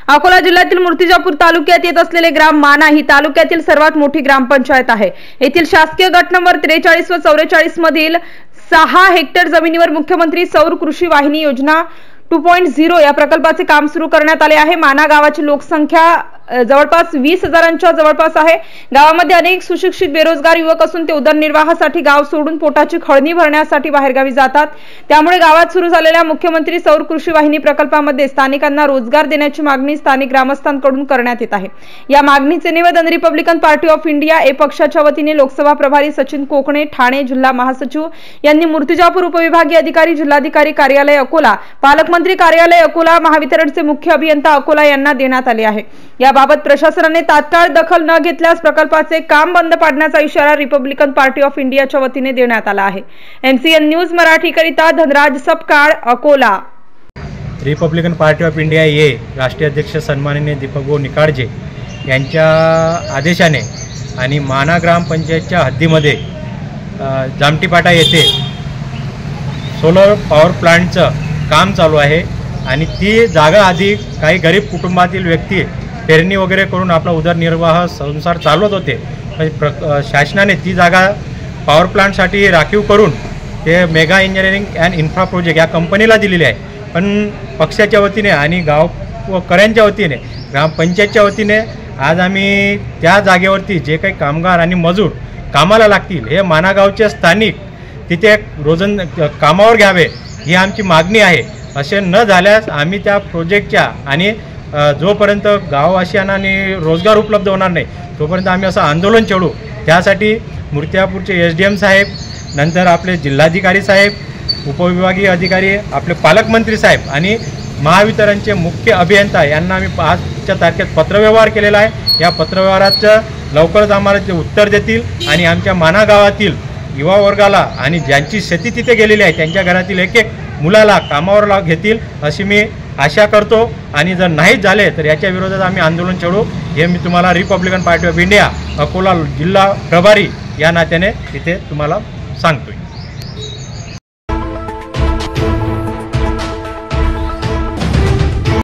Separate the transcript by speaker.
Speaker 1: अकोला जिल्ह्यातील मूर्तिजापूर तालुक्यात येत असलेले ग्राम माना ही तालुक्यातील सर्वात मोठी ग्रामपंचायत आहे। येथील शासकीय गट नंबर 43 व 44 मधील 6 हेक्टर जमिनीवर मुख्यमंत्री सौर कृषी वाहिनी योजना 2.0 या प्रकल्पाचे काम सुरू करण्यात आले आहे। माना गावाची लोकसंख्या जवळपास 20,000च्या जवळपास आहे। गावामध्ये अनेक सुशिक्षित बेरोजगार युवक असून ते उदरनिर्वाहासाठी गाव सोडून पोटाची खळणी भरण्यासाठी बाहेरगावी जातात। त्यामुळे गावात सुरू झालेल्या मुख्यमंत्री सौर कृषी वाहिनी प्रकल्पामध्ये स्थानिकांना रोजगार देण्याची मागणी स्थानिक ग्रामस्थांकडून करण्यात येत आहे। या मागणीचे निवेदन Republican Party of India A पक्षाच्या वतीने लोकसभा प्रभारी सचिन कोकणे, ठाणे जिल्हा महासचिव यांनी मूर्तिजापूर उपविभागीय अधिकारी, जिल्हाधिकारी कार्यालय अकोला, पालकमंत्री कार्यालय अकोला, महावितरणचे मुख्य अभियंता अकोला यांना देण्यात आले आहे। याबाबत प्रशासनाने तात्काळ दखल न घेतल्यास प्रकल्पाचे काम बंद पाडण्याचा इशारा रिपब्लिकन पार्टी ऑफ इंडियाच्या वतीने देण्यात आला आहे। MCN न्यूज मराठी करिता Dhanraj Sapkal, Akola.
Speaker 2: Republican Party of India ये राष्ट्रीय अध्यक्ष सन्माननीय दीपकभाऊ निकाळजे यांच्या आदेशाने आणि माना ग्रामपंचायतच्या हद्दीमध्ये जामटीपाटा येथे सोलर पॉवर प्लांटचं काम चालू आहे आणि ती जागा आधी काही गरीब कुटुंबातील व्यक्ती पेरणी वगैरे करून आपला उदरनिर्वाह संसार चालवत होते, पण शासनाने ती जागा पॉवर प्लांटसाठी राखीव करून ते mega engineering and infra project या कंपनीला दिलेली आहे। पण पक्षाच्या वतीने आणि गावकऱ्यांच्या वतीने, ग्रामपंचायतच्या वतीने आज आम्ही त्या जागेवरती जे काही कामगार आणि मजूर कामाला लागतील हे मानागावचे स्थानिक तिथे रोजन कामावर घ्यावे ही आमची मागणी आहे। असे न झाल्यास आम्ही त्या प्रोजेक्टच्या आणि जोपर्यंत गाववासियांना रोजगार उपलब्ध होणार नाही तोपर्यंत आम्ही असं आंदोलन छेडू। त्यासाठी मूर्तिजापूरचे SDM साहेब, नंतर आपले जिल्हाधिकारी साहेब, उपविभागीय अधिकारी, आपले पालकमंत्री साहेब आणि महावितरणचे मुख्य अभियंता यांना आम्ही 5च्या तारखेत पत्रव्यवहार केलेला आहे। या पत्रव्यवहाराचं लवकरच आम्हाला ते उत्तर देतील आणि आमच्या माना गावातील युवा वर्गाला आणि ज्यांची शेती तिथे गेलेली आहे त्यांच्या घरातील एक मुलाला कामावर घेतील अशी मी आशा करतो। आणि जर नाही झाले तर याच्या विरोधात आम्ही आंदोलन छेडू हे मी तुम्हाला Republican Party of India Akola जिल्हा प्रभारी या नात्याने इथे तुम्हाला सांगतो।